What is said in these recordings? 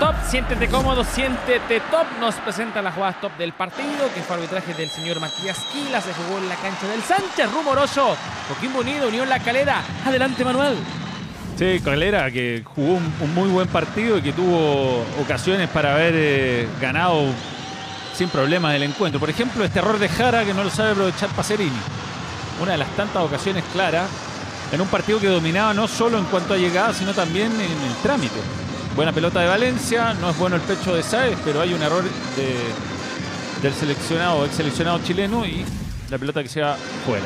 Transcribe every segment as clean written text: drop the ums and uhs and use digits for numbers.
top, siéntete cómodo, siéntete top. Nos presenta las jugadas top del partido, que fue arbitraje del señor Matías Quila. Se jugó en la cancha del Sánchez Rumoroso. Coquimbo Unido, Unión La Calera. Adelante, Manuel. Sí, Calera, que jugó un muy buen partido y que tuvo ocasiones para haber ganado sin problemas el encuentro. Por ejemplo, este error de Jara, que no lo sabe aprovechar Pacerini. Una de las tantas ocasiones claras en un partido que dominaba no solo en cuanto a llegada, sino también en el trámite. Buena pelota de Valencia, no es bueno el pecho de Sáez, pero hay un error del ex seleccionado chileno y la pelota que se va fuera.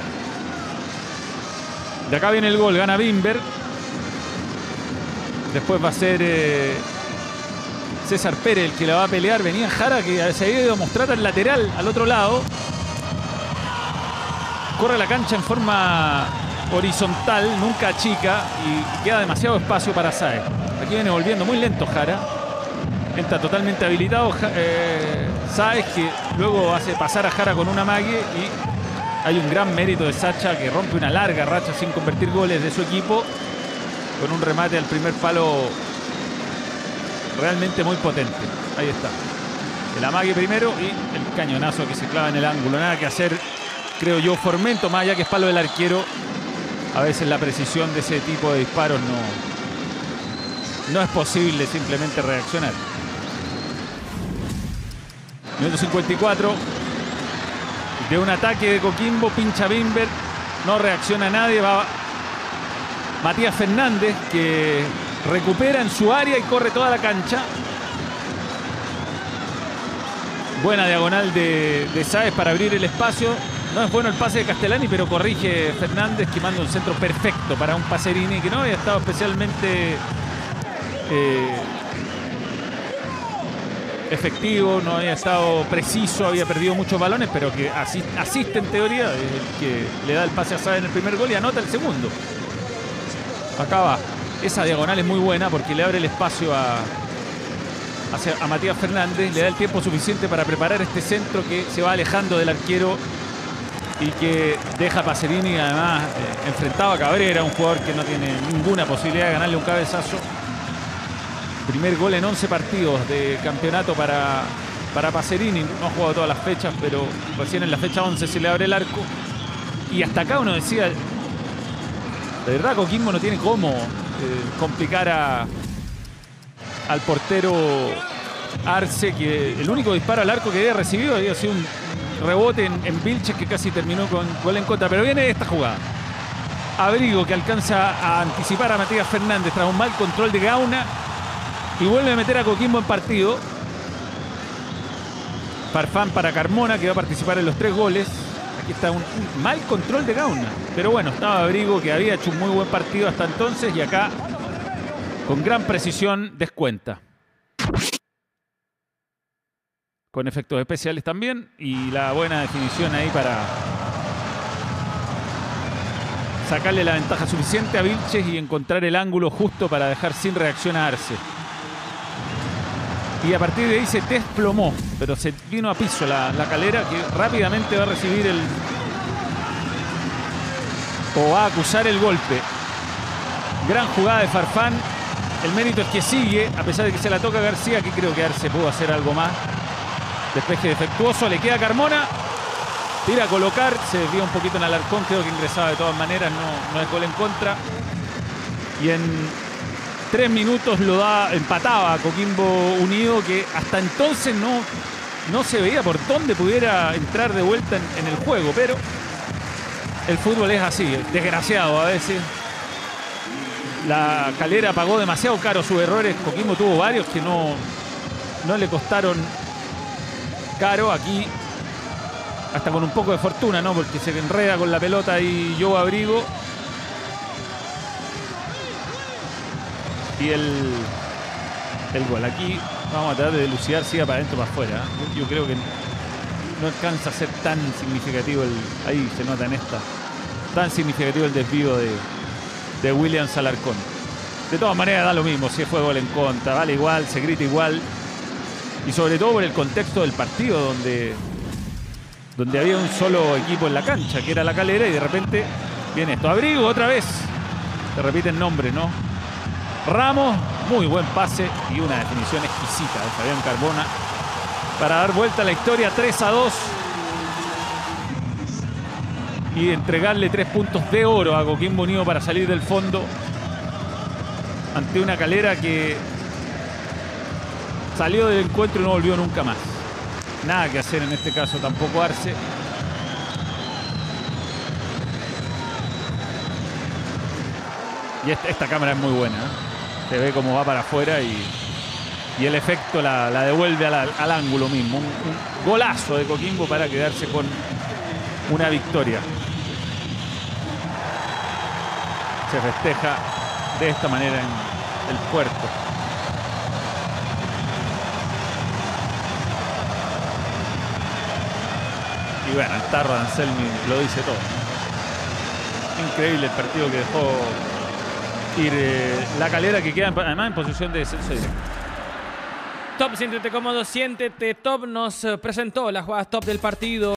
De acá viene el gol, gana Bimber. Después va a ser César Pérez el que la va a pelear. Venía Jara, que se había ido a mostrar al lateral, al otro lado. Corre la cancha en forma horizontal, nunca achica, y queda demasiado espacio para Sáez. Aquí viene volviendo muy lento Jara. Entra totalmente habilitado Sáez, que luego hace pasar a Jara con una amague, y hay un gran mérito de Sacha, que rompe una larga racha sin convertir goles de su equipo, con un remate al primer palo realmente muy potente. Ahí está. El amague primero y el cañonazo que se clava en el ángulo. Nada que hacer, creo yo, Formento, más allá que es palo del arquero. A veces la precisión de ese tipo de disparos no es posible simplemente reaccionar. Minuto 54. De un ataque de Coquimbo, pincha Bimber. No reacciona nadie. Va Matías Fernández, que recupera en su área y corre toda la cancha. Buena diagonal de Sáez para abrir el espacio. No es bueno el pase de Castellani, pero corrige Fernández, que manda un centro perfecto para un Pacerini que no había estado especialmente efectivo, no había estado preciso, había perdido muchos balones, pero que asiste en teoría, que le da el pase a Sáez en el primer gol y anota el segundo. Acá va. Esa diagonal es muy buena porque le abre el espacio a Matías Fernández, le da el tiempo suficiente para preparar este centro que se va alejando del arquero y que deja a Pacerini además enfrentado a Cabrera, un jugador que no tiene ninguna posibilidad de ganarle un cabezazo. Primer gol en 11 partidos de campeonato para Pacerini. No ha jugado todas las fechas, pero recién en la fecha 11 se le abre el arco. Y hasta acá uno decía, de verdad Coquimbo no tiene cómo complicar al portero Arce, que el único disparo al arco que había recibido había sido un rebote en Vilches, que casi terminó con gol en contra. Pero viene esta jugada. Abrigo, que alcanza a anticipar a Matías Fernández tras un mal control de Gauna y vuelve a meter a Coquimbo en partido. Farfán para Carmona, que va a participar en los 3 goles. Aquí está un mal control de Gauna. Pero bueno, estaba Abrigo, que había hecho un muy buen partido hasta entonces, y acá con gran precisión descuenta. Con efectos especiales también. Y la buena definición ahí para sacarle la ventaja suficiente a Vilches y encontrar el ángulo justo para dejar sin reacción a Arce. Y a partir de ahí se desplomó, pero se vino a piso la Calera, que rápidamente va a recibir o va a acusar el golpe. Gran jugada de Farfán. El mérito es que sigue, a pesar de que se la toca a García, que creo que Arce pudo hacer algo más. Despeje defectuoso, le queda Carmona. Tira a colocar, se desvía un poquito en Alarcón, creo que ingresaba de todas maneras, no es gol en contra. Y en 3 minutos empataba a Coquimbo Unido, que hasta entonces no se veía por dónde pudiera entrar de vuelta en el juego, pero el fútbol es así, desgraciado a veces. La Calera pagó demasiado caro sus errores. Coquimbo tuvo varios que no le costaron caro. Aquí hasta con un poco de fortuna, ¿no? Porque se enreda con la pelota y yo Abrigo. Y el gol. Aquí vamos a tratar de dilucidar si va para adentro o para afuera. Yo creo que no alcanza a ser tan significativo ahí se nota en esta. Tan significativo el desvío de Williams Alarcón. De todas maneras da lo mismo si fue gol en contra. Vale igual, se grita igual. Y sobre todo por el contexto del partido donde había un solo equipo en la cancha, que era la Calera, y de repente viene esto. Abrigo otra vez. Se repiten nombres, ¿no? Ramos Muy buen pase y una definición exquisita de Fabián Carbona para dar vuelta a la historia 3-2 y entregarle 3 puntos de oro a Coquimbo Unido para salir del fondo ante una Calera que salió del encuentro y no volvió nunca más. Nada que hacer en este caso tampoco Arce. Y esta cámara es muy buena, ¿eh? Se ve cómo va para afuera y el efecto la devuelve al ángulo mismo. Un golazo de Coquimbo para quedarse con una victoria. Se festeja de esta manera en el puerto. Y bueno, el tarro de Anselmi lo dice todo. Increíble el partido que dejó ir la Calera, que queda además en posición de descenso directo. Top, siéntete cómodo, siéntete top. Nos presentó las jugadas top del partido.